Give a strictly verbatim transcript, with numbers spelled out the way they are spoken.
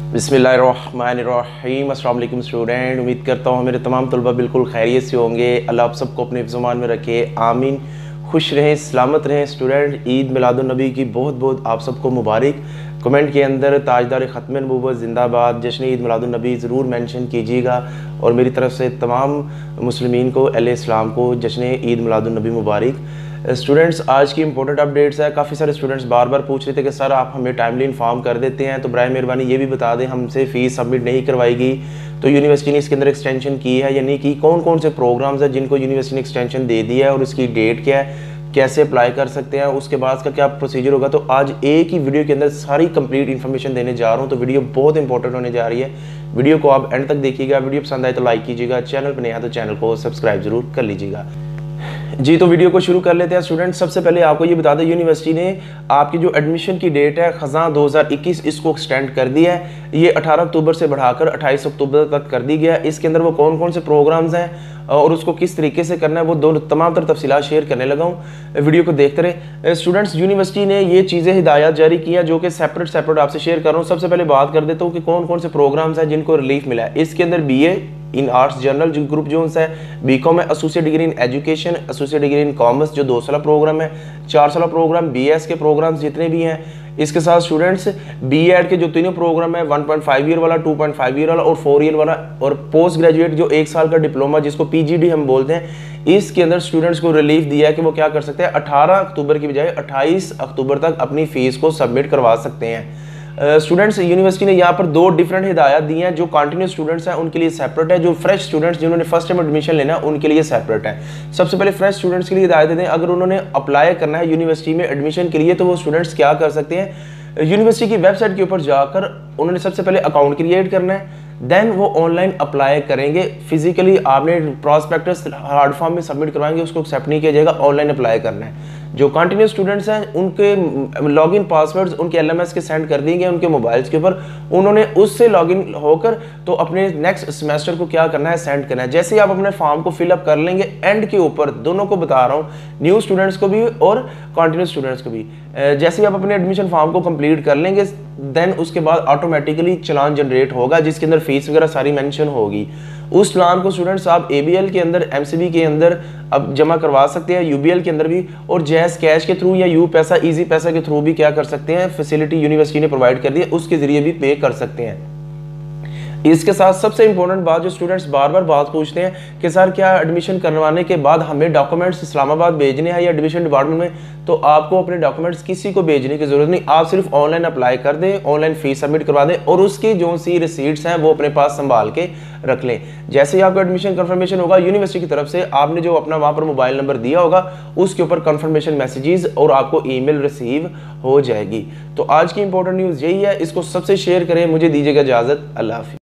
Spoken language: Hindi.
बिस्मिल्लाहिर्रहमानिर्रहीम। अस्सलाम वालेकुम स्टूडेंट, उम्मीद करता हूँ मेरे तमाम तलबा बिल्कुल खैरियत से होंगे। अल्लाह आप सबको अपने ज़ुबान में रखे, आमीन। खुश रहें, सलामत रहें। स्टूडेंट, ईद मिलादुन्नबी की बहुत बहुत आप सबको मुबारक। कमेंट के अंदर ताजदार ख़त्म नबूवत जिंदाबाद जश्न ईद मिलादुन्नबी ज़रूर मेंशन कीजिएगा, और मेरी तरफ से तमाम मुस्लिमीन को, अहले इस्लाम को जश्न ईद मिलादुन्नबी मुबारक। स्टूडेंट्स, आज की इंपॉर्टेंट अपडेट्स है। काफ़ी सारे स्टूडेंट्स बार बार पूछ रहे थे कि सर आप हमें टाइमली इन्फॉर्म कर देते हैं, तो बराए मेहरबानी ये भी बता दें हमसे फ़ीस सबमिट नहीं करवाएगी तो यूनिवर्सिटी ने इसके अंदर एक्सटेंशन की है या नहीं की, कौन कौन से प्रोग्राम्स हैं जिनको यूनिवर्सिटी ने एक्सटेंशन दे दिया है और उसकी डेट क्या है, कैसे अप्लाई कर सकते हैं, उसके बाद का क्या प्रोसीजर होगा। तो आज एक ही वीडियो के अंदर सारी कंप्लीट इन्फॉर्मेशन देने जा रहा हूँ, तो वीडियो बहुत इंपॉर्टेंट होने जा रही है। वीडियो को आप एंड तक देखिएगा। वीडियो पसंद आए तो लाइक कीजिएगा, चैनल पर नया तो चैनल को सब्सक्राइब जरूर कर लीजिएगा। जी, तो वीडियो को शुरू कर लेते हैं। स्टूडेंट, सबसे पहले आपको ये बता दें, यूनिवर्सिटी ने आपकी जो एडमिशन की डेट है खज़ां दो हज़ार इक्कीस, इसको एक्सटेंड कर दिया है। ये अठारह अक्टूबर से बढ़ाकर अट्ठाईस अक्टूबर तक कर दी गया है। इसके अंदर वो कौन कौन से प्रोग्राम्स हैं और उसको किस तरीके से करना है, वो दोनों तमाम तर तफसीलात शेयर करने लगा हूँ। वीडियो को देखते रहे। स्टूडेंट्स, यूनिवर्सिटी ने ये चीज़ें हिदायत जारी की है जो कि सेपरेट सेपरेट आपसे शेयर कर रहा हूँ। सबसे पहले बात कर देता हूँ कि कौन कौन से प्रोग्राम्स हैं जिनको रिलीफ मिला है। इसके अंदर B A in arts general जो ग्रुप जो है, बी कॉम है, associate degree in education, associate degree in commerce जो दो साल प्रोग्राम है, चार साल प्रोग्राम, बी एस के प्रोग्राम्स जितने भी हैं। इसके साथ स्टूडेंट्स बी एड के जो तीनों प्रोग्राम है, वन पॉइंट फाइव ईयर वाला, टू पॉइंट फाइव ईयर वाला और फोर ईयर वाला, और पोस्ट ग्रेजुएट जो एक साल का डिप्लोमा जिसको पी जी डी हम बोलते हैं, इसके अंदर स्टूडेंट्स को रिलीफ दिया है कि वो क्या कर सकते हैं, अठारह अक्टूबर की बजाय अट्ठाईस अक्टूबर तक अपनी फीस को सबमिट करवा सकते हैं। स्टूडेंट्स, यूनिवर्सिटी ने यहाँ पर दो डिफरेंट हिदायत दी हैं। जो कंटिन्यूस स्टूडेंट्स हैं उनके लिए सेपरेट है, जो फ्रेश स्टूडेंट्स जिन्होंने फर्स्ट टाइम एडमिशन लेना है उनके लिए सेपरेट है। सबसे पहले फ्रेश स्टूडेंट्स के लिए हिदायत दें, अगर उन्होंने अप्लाई करना है यूनिवर्सिटी में एडमिशन के लिए तो वो स्टूडेंट्स क्या कर सकते हैं, यूनिवर्सिटी की वेबसाइट के ऊपर जाकर उन्होंने सबसे पहले अकाउंट क्रिएट करना है, देन वो ऑनलाइन अप्लाई करेंगे। फिजिकली आपने प्रॉस्पेक्टस हार्ड फॉर्म में सबमिट करवाएंगे, उसको एक्सेप्ट नहीं किया जाएगा, ऑनलाइन अप्लाई करना है। जो कंटिन्यूस स्टूडेंट्स हैं उनके लॉगिन पासवर्ड्स उनके एल एम एस के सेंड कर देंगे उनके मोबाइल्स के ऊपर, उन्होंने उससे लॉगिन होकर तो अपने नेक्स्ट सेमेस्टर को क्या करना है, सेंड करना है। जैसे ही आप अपने फॉर्म को फिलअप कर लेंगे, एंड के ऊपर दोनों को बता रहा हूँ, न्यू स्टूडेंट्स को भी और कंटिन्यूस स्टूडेंट्स को भी, जैसे ही आप अपने एडमिशन फॉर्म को कंप्लीट कर लेंगे, देन उसके बाद ऑटोमेटिकली चलान जनरेट होगा जिसके अंदर फीस वगैरह सारी मेंशन होगी। उस चलान को स्टूडेंट्स आप ए बी एल के अंदर, एम सी बी के अंदर अब जमा करवा सकते हैं, यू बी एल के अंदर भी, और जैस कैश के थ्रू या यू पैसा, इजी पैसा के थ्रू भी क्या कर सकते हैं, फैसिलिटी यूनिवर्सिटी ने प्रोवाइड कर दी है, उसके जरिए भी पे कर सकते हैं। इसके साथ सबसे इंपॉर्टेंट बात जो स्टूडेंट्स बार बार बात पूछते हैं कि सर क्या एडमिशन करवाने के बाद हमें डॉक्यूमेंट्स इस्लामाबाद भेजने हैं या एडमिशन डिपार्टमेंट में, तो आपको अपने डॉक्यूमेंट्स किसी को भेजने की जरूरत नहीं। आप सिर्फ ऑनलाइन अप्लाई कर दें, ऑनलाइन फीस सबमिट करवा दें और उसकी जो सी रिसीट्स हैं वो अपने पास संभाल के रख लें। जैसे ही आपको एडमिशन कंफर्मेशन होगा यूनिवर्सिटी की तरफ से, आपने जो अपना वहाँ पर मोबाइल नंबर दिया होगा उसके ऊपर कंफर्मेशन मैसेजेस और आपको ईमेल रिसीव हो जाएगी। तो आज की इंपॉर्टेंट न्यूज़ यही है, इसको सबसे शेयर करें। मुझे दीजिएगा इजाज़त, अल्लाह हाफिज़।